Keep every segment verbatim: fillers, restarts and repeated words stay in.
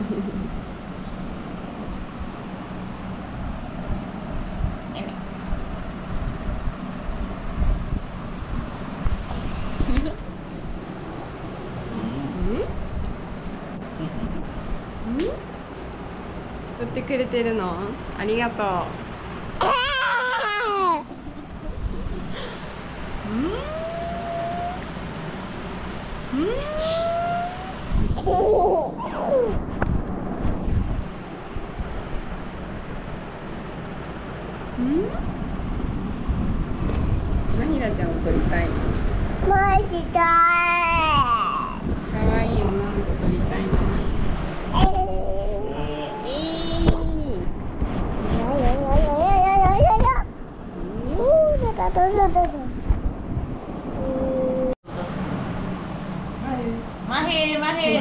撮ってくれてるの？ありがとう。うん。うん。うん。マヒラちゃんを撮りたいの？ マジかー。かわいい女の子撮りたいの？ Mahir, Mahir.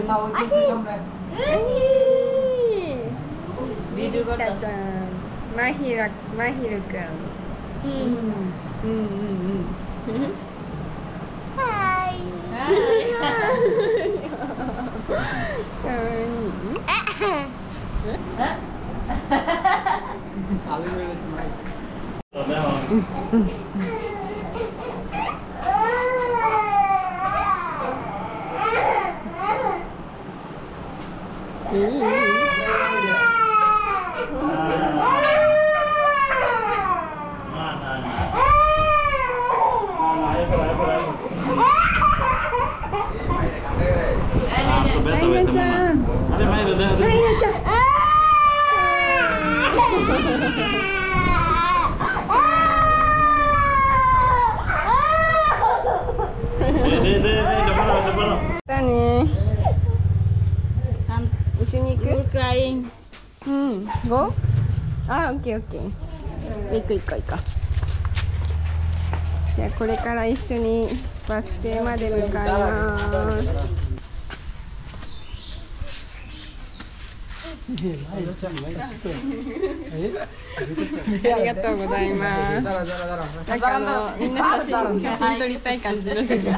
Video có được. Mahir, Mahir kan. Hmm, hmm, hmm. Hai. Saling với smile. Crying. Hmm, go? Ah, okay, okay. 行く行こう行こう。じゃあこれから一緒にバス停まで向かいます。ありがとうございます。なんかあのみんな写真写真撮りたい感じですね。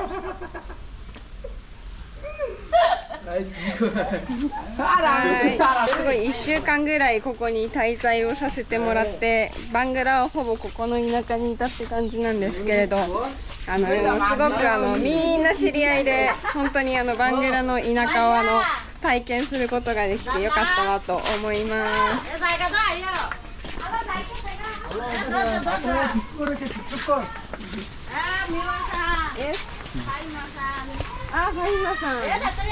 すごいいっしゅうかんぐらいここに滞在をさせてもらって、バングラはほぼここの田舎にいたって感じなんですけれど、あのすごくあのみんな知り合いで、本当にあのバングラの田舎をあの体験することができてよかったなと思います。あ、ファイマさん。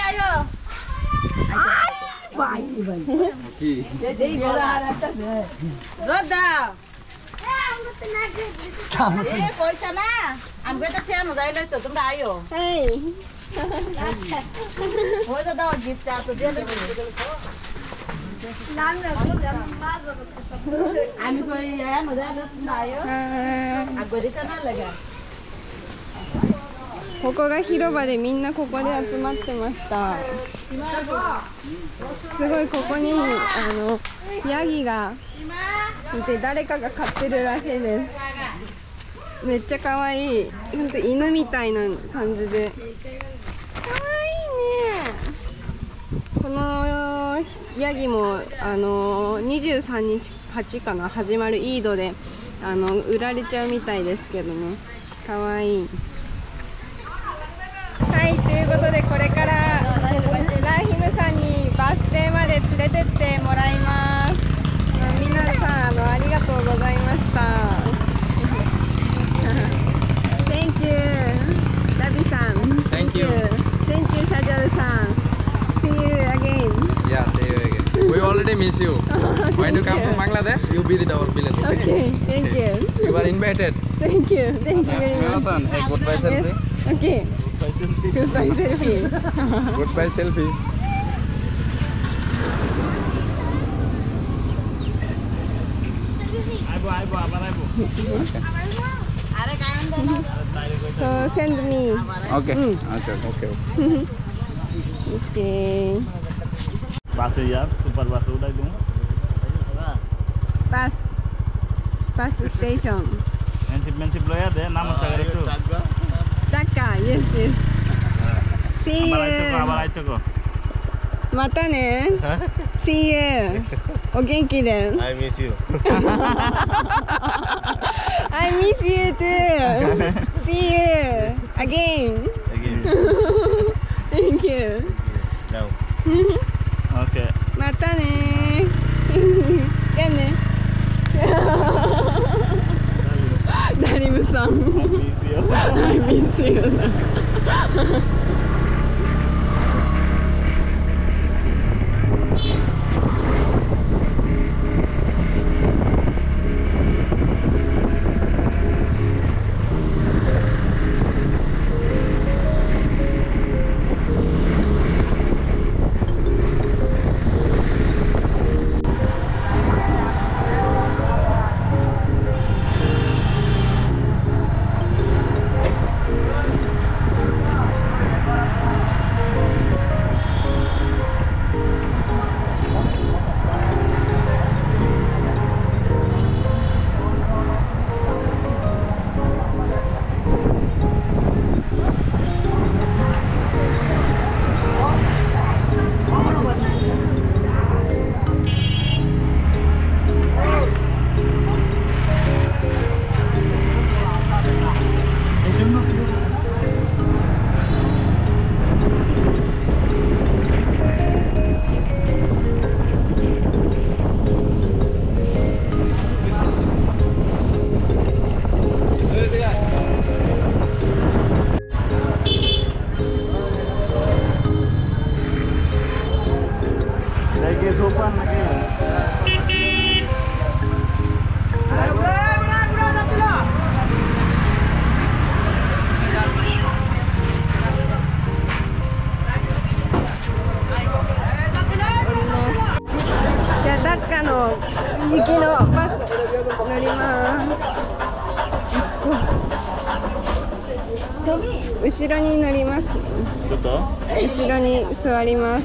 ここが広場でみんなここで集まってました。すごいここにあのヤギがいて、誰かが飼ってるらしいです。めっちゃ可愛い。ほんと犬みたいな感じで可愛いね。このヤギもあのにじゅうさんにちはちかな始まるイードであの売られちゃうみたいですけどね。可愛い。はい、ということでこれからラヒムさんにバス停まで連れてってもらいます。皆さんあのありがとうございました。Thank you ラビさん。 Thank you. Thank you シャジャルさん。See you again. Yeah, see you again. We already miss you. When you come from Bangladesh, you visit our village. Okay, thank you. You are invited. Thank you, thank you very much. Hey, goodbye selfie. Okay. Goodbye selfie. Goodbye selfie. So send me. Okay. Mm. Okay. Okay. Okay. Bus ya, super bus udah dong. Bus. Bus station. Mensip-mensip lo ya deh, nama cagar itu. Dhaka, yes, yes. See you. Abang itu kok, abang itu kok. またね。See you. お元気で。 I miss you. I miss you too. See you again. Again. Thank you. Now. Okey. またね。じゃあね。ダリムさん。I miss you. じゃあダッカの雪のバス乗ります。後ろに乗りますね。 ちょっと後ろに座ります。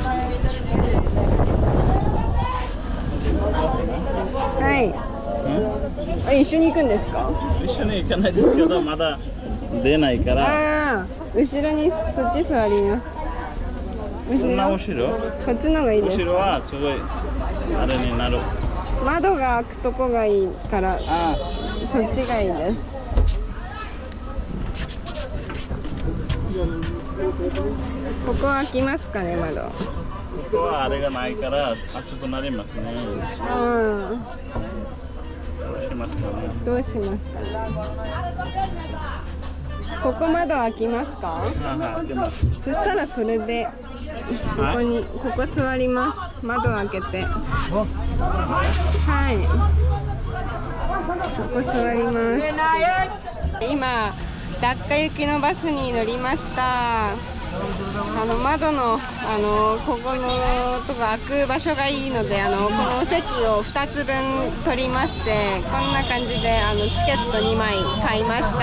はい。あ、一緒に行くんですか？ 一緒に行かないですけど、まだ出ないから。 ああ、後ろにそっち座ります。後こんなろ？ 後ろ？ こっちの方がいいです。 後ろはすごいあれになる。 窓が開くとこがいいから、 あそっちがいいです。ここ開きますかね、窓。 ここはあれがないから暑くなりますね。 うん。 どうしますかね。 どうしますかね。ここ窓開きますか？ ああ、開けます。 そしたらそれでここにここ座ります。窓開けて。はい。ここ座ります。今ダッカ行きのバスに乗りました。あの窓のあのここのとか開く場所がいいので、あのこの席をふたつぶん取りまして、こんな感じであのチケットにまい買いました。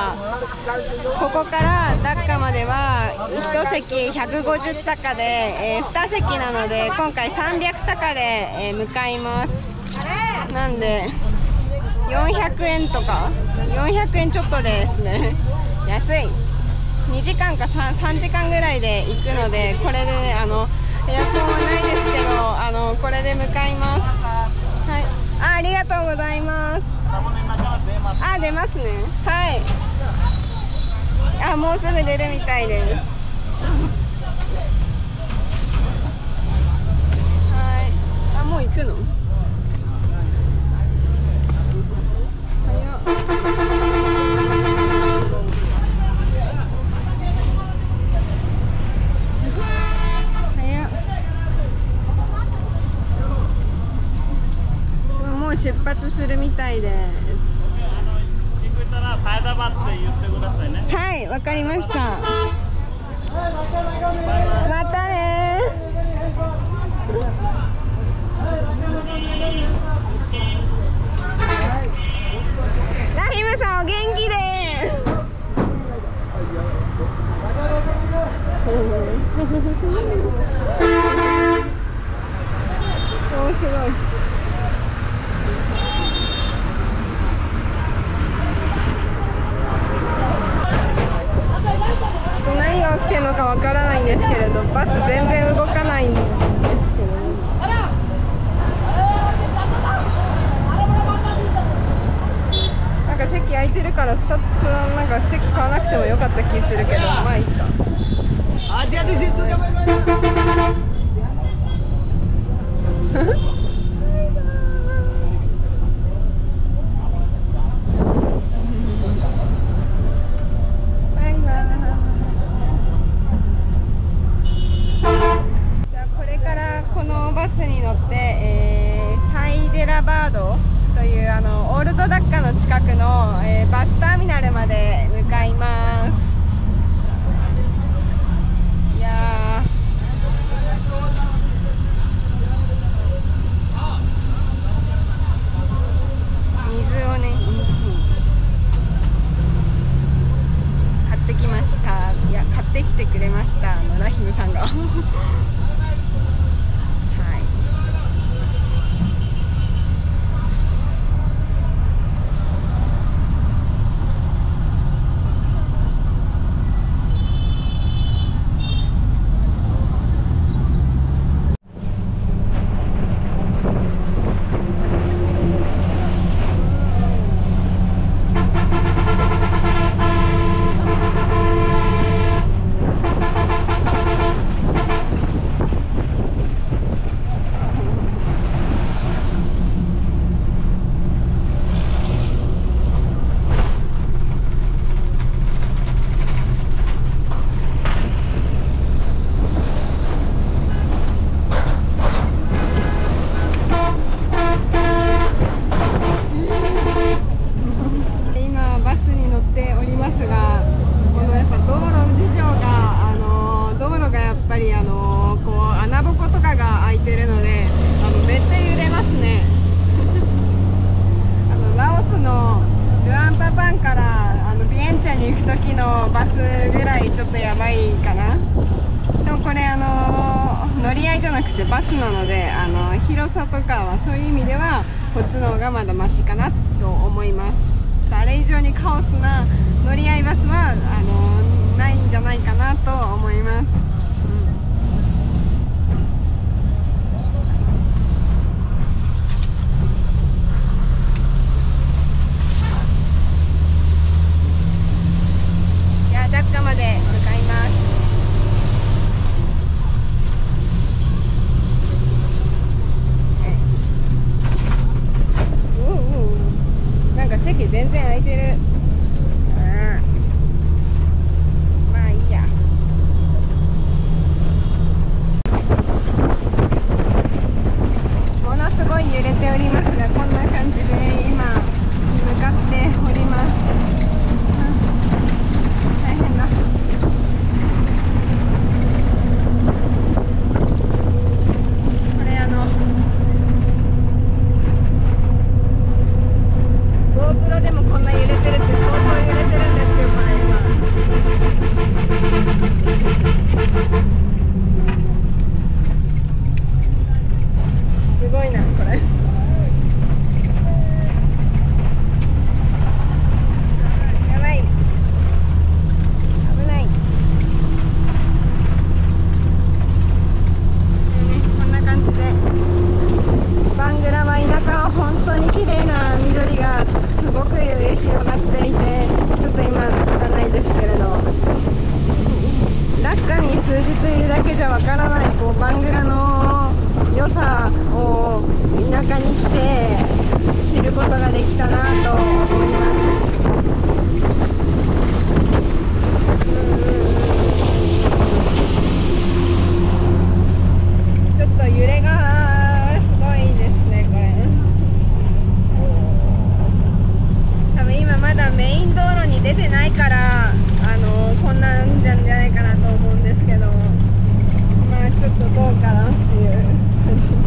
ここからダッカまではいち席ひゃくごじゅうタカで、えー、に席なので今回さんびゃくタカで、えー、向かいます。なんでよんひゃくえんとかよんひゃくえんちょっとですね。安い。にじかんか 3, さんじかんぐらいで行くので、これで、ね、あのエアコンはないですけど、あのこれで向かいます。はい、あ、ありがとうございます。あ、出ますね。はい。あ、もうすぐ出るみたいです。はい。あ、もう行くの？早っ。出発するみたいです。 聞こえたらサイダバって言ってくださいね。 はい、わかりました。またね。ラヒムさんお元気で。おー、すごい。人ないよ。 が起きてるのかわからないんですけれど、バス全然動かないんですけど、なんか席空いてるからふたつなんか席買わなくてもよかった気するけど、まあいいか。というあのオールドダッカの近くの、えー、バスターミナルまで向かいます。いや水をね、うん、買ってきました。いや買ってきてくれました、あのラヒムさんが。バスなので、あの広さとかはそういう意味ではこっちの方がまだマシかなと思います。あれ以上にカオスな乗り合いバスはあのないんじゃないかなと思います。うん、いやダッカまで向かいます。席全然空いてる。うん、まあいいや。ものすごい揺れておりますが、こんな感じで今向かっております。うん、大変だ。これあのGoPro でもこんな揺れてるって相当揺れてるんですよ、これ今。すごいな、これ。やばい。危ない。こんな感じで。バングラは田舎は本当に綺麗な緑がすごく広がっていて、ちょっと今汚いですけれど、ダッカに数日いるだけじゃわからないこうバングラの良さを田舎に来て知ることができたなと思います。ちょっと揺れがすごいですね、これ。多分今まだメイン道路に出てないから、あのこんなんじゃないかなと思うんですけど、まあちょっとどうかなっていう感じ。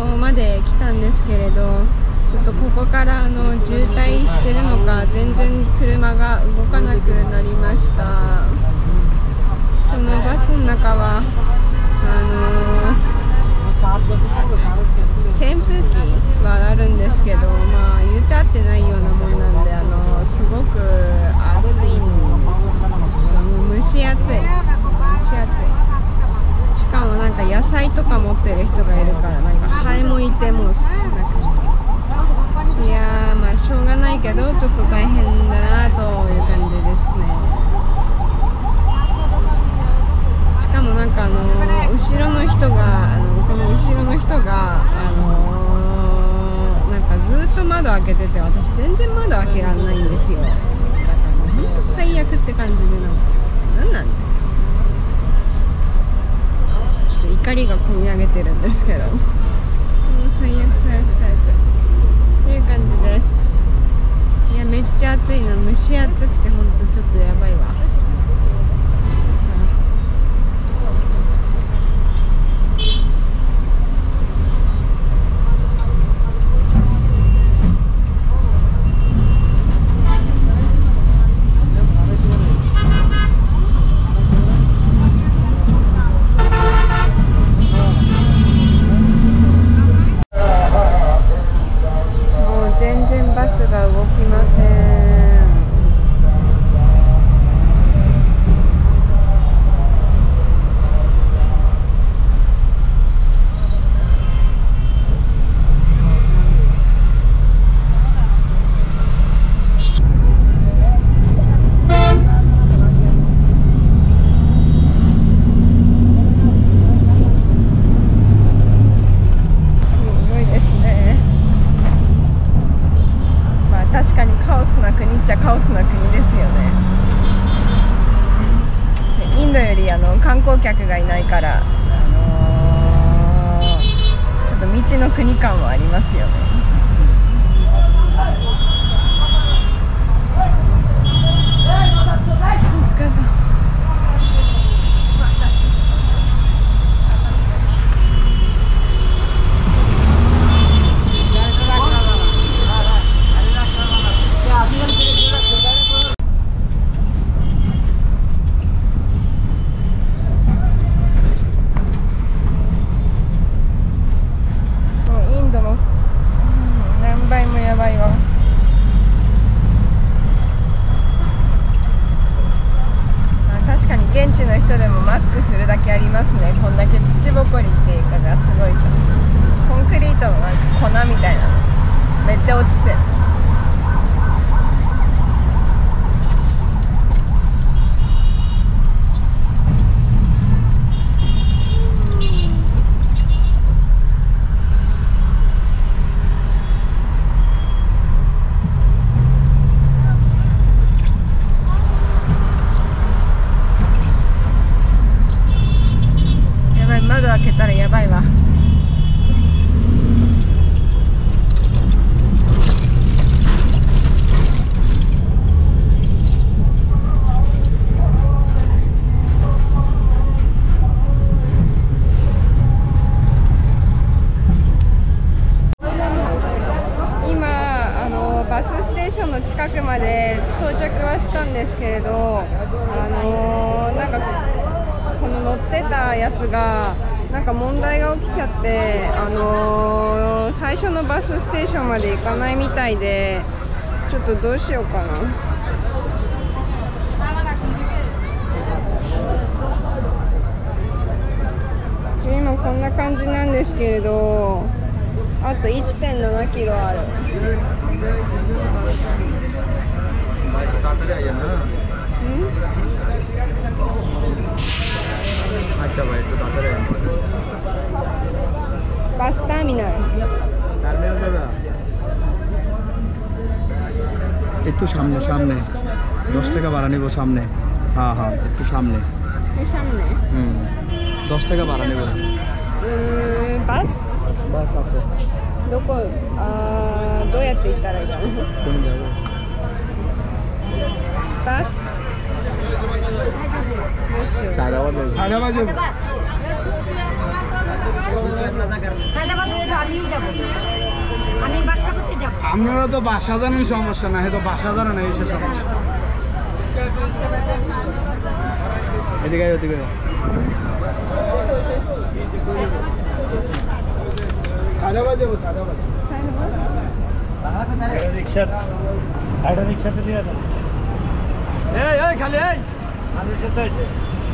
のまで来たんですけれど、ちょっとここからあの渋滞してるのか全然車が動かなくなりました。このバスの中はあの扇風機はあるんですけど、まあ言うて合ってないようなもんなんで、あのすごく暑いんですよ。もう蒸し暑い蒸し暑い。しかもなんか野菜とか持ってる人がいるから、なんかハエもいて、もうなんかちょっといやー、まあしょうがないけどちょっと大変だなという感じですね。しかもなんかあの後ろの人があのこの後ろの人があのなんかずっと窓開けてて、私全然窓開けられないんですよ。だからもうほんと最悪って感じで、なんかなんなんてちょっと怒りがこみ上げてるんですけど、もう最悪最悪最悪っていう感じです。いやめっちゃ暑いの、蒸し暑くてほんとちょっとやばいわ。カオスな国ですよね。インドよりあの観光客がいないから、あのー、ちょっと未知の国感はありますよね。疲れた。現地の人でもマスクするだけありますね。こんだけ土ぼこりっていうかがすごい、コンクリートのなんか粉みたいなのめっちゃ落ちてる。窓開けたらやばいわ。今あのバスステーションの近くまで到着はしたんですけれど、あのなんかこの乗ってたやつがなんか問題が起きちゃって、あのー、最初のバスステーションまで行かないみたいで、ちょっとどうしようかな。今こんな感じなんですけれど、あと いってんななキロある。ん अच्छा भाई तो दादर है バスターミナル টার্মিনাল যাবে একটু সামনে সামনে দশ টাকা ভাড়া নিব সামনে। হ্যাঁ হ্যাঁ একটু সামনে সামনে হুম দশ টাকা ভাড়া নেব। বাস বাস আছে どこあどうやって行ったらいいかな。 কোন যাবো バス সাইডাবাদ সাইডাবাদ আমি বাসা করতে যাব। আপনারা তো বাসা জানেন সমস্যা না, হয়তো বাসা জানেন না, এই সমস্যা। এদিকে এদিকে সাদাবাদ যাবো, সাদাবাদ রিক্সা একটা রিক্সাতে দিয়ে দাও। এই এই খালি এই মানুষ যেতে হয়েছে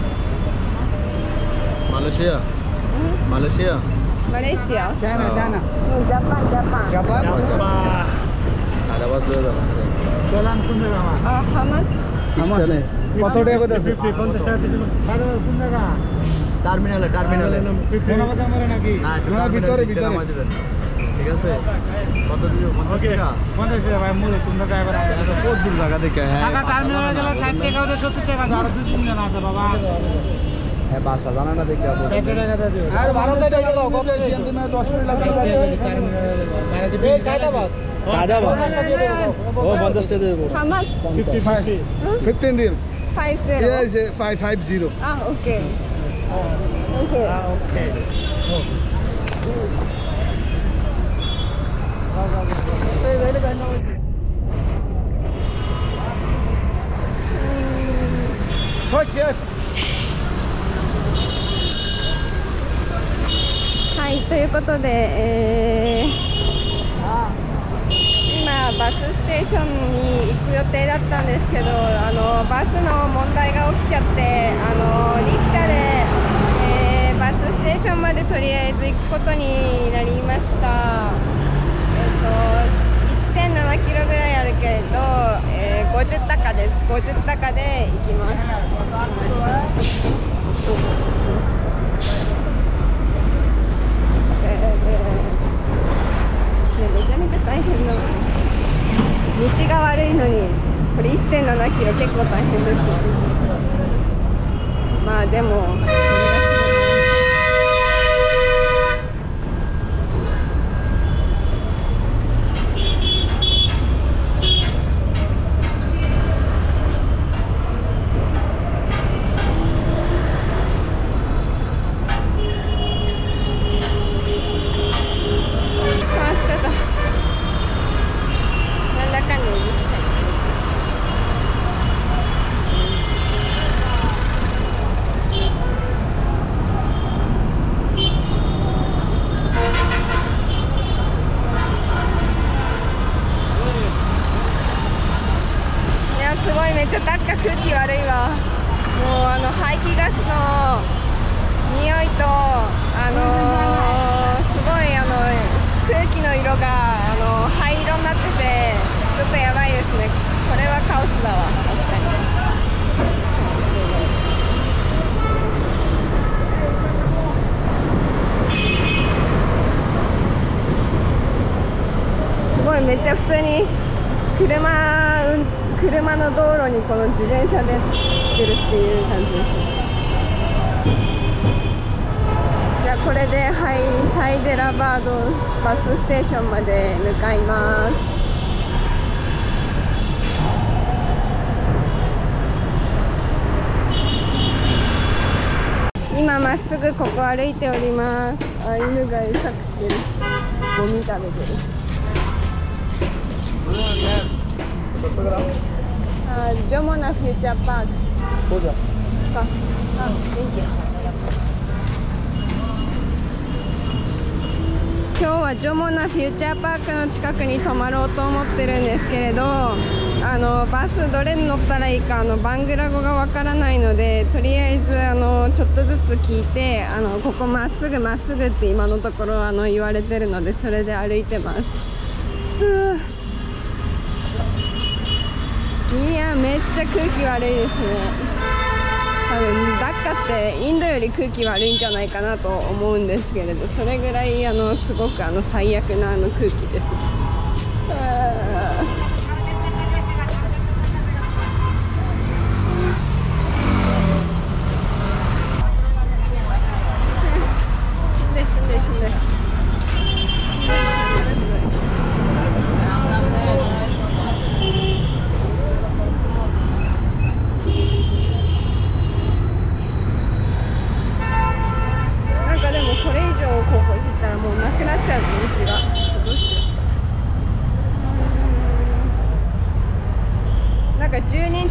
Malaysia Malaysia Malaysia. China China No, Japan, Japan. Japan বা সাদাবাদ দিয়ে দাও চলান কোন জায়গা আমার Uh, how much? স্টেশনে কত টাকা কত আছে পঞ্চাশ টাকা দিয়ে দিলাম। সাদাবাদ কোন জায়গা টার্মিনালে টার্মিনালে কোনাবাদ আমরা নাকি না ভিতরে ভিতরে ঠিক আছে কত দিও পঞ্চাশ টাকা পঞ্চাশ টাকা ভাই মূল তোমরা কাজ করে আমরা কত দূর জায়গা দেখে হ্যাঁ টাকা টার্মিনালে গেলে ষাট টাকা ওদের সত্তর টাকা আর দুই তিন জন আছে বাবা হ্যাঁ বাসা জানা না দেখে কত টাকা দিও আর ভালো টাকা দাও কত সিএন দিনে দশ মিনিট লাগে টার্মিনালে এই সাদাবাদ সাদাবাদ ও পঞ্চাশ টাকা দেব How much? fifteen দিন Five zero. yes five five zero Ah, okay. Okay. Okay はい、ということで、えー今バスステーションに行く予定だったんですけど、あのバスの問題が起きちゃって、あのリキシャで、えーバスステーションまでとりあえず行くことになりました。えっ、と いってんななキロぐらいあるけれど、えー、ごじゅう高です。ごじゅう高で行きます。えーね、めちゃめちゃ大変な道が悪いのにこれ いってんななキロ結構大変です。まあでもそれが仕すごいめっちゃ高く空気悪いわ。もうあの排気ガスの匂いとあのー、すごいあの空気の色があの灰色になっててちょっとやばいですね。これはカオスだわ確かに。すごいめっちゃ普通に車車の道路にこの自転車で出るっていう感じです。じゃあこれでハイハイデラバードバスステーションまで向かいます。今まっすぐここ歩いております。あ、犬が餌食ってる。ゴミ食べてる。あ、ジョモナフューチャーパーク。 そうじゃか。あ、Thank you。今日はジョモナフューチャーパークの近くに泊まろうと思ってるんですけれど、あのバスどれに乗ったらいいかあのバングラ語がわからないので、とりあえずあのちょっとずつ聞いて、あのここまっすぐまっすぐって今のところあの言われてるので、それで歩いてます。ふう、いやめっちゃ空気悪いですね。多分ダッカってインドより空気悪いんじゃないかなと思うんですけれど、それぐらいあのすごくあの最悪なあの空気ですね。しんどいしんどいしんどい。なんかでもこれ以上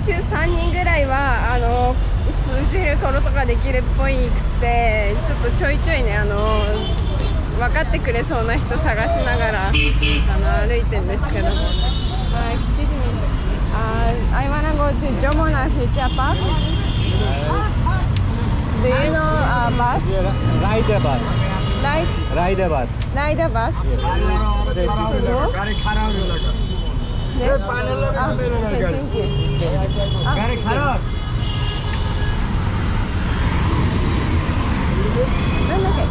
中さんにんぐらいはあの通じることができるっぽいくて、ちょっとちょいちょいねあの分かってくれそうな人探しながらあの歩いてるんですけど。Uh, excuse me. Uh, I wanna go to Jomona Future Park. Do you know a bus? Ride the bus. Ride? Ride the bus. Ride a bus? To go? Then? Ah, okay, thank you. Ah, no, okay.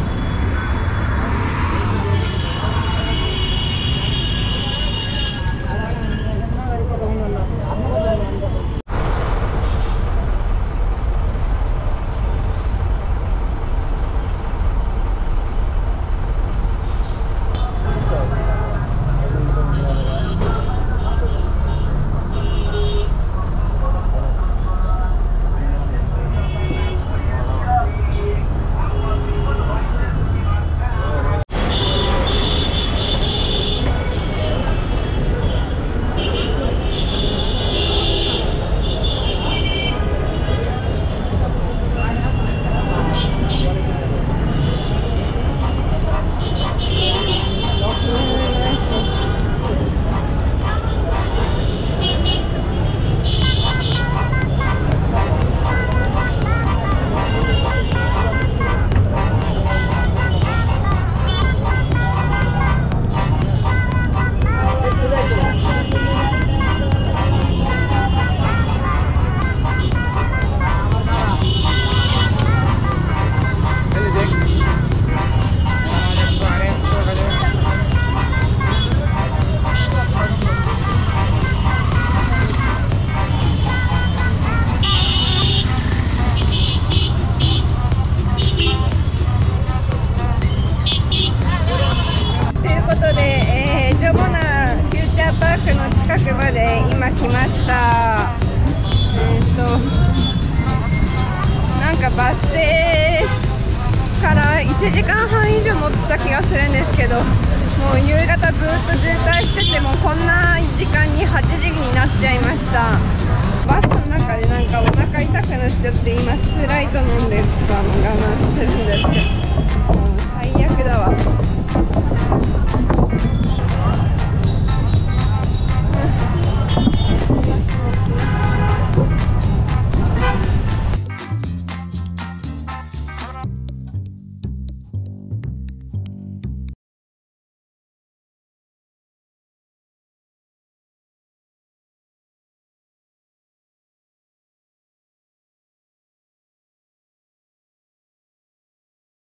バス停からいちじかんはん以上乗ってた気がするんですけど、もう夕方ずっと渋滞してて、もうこんな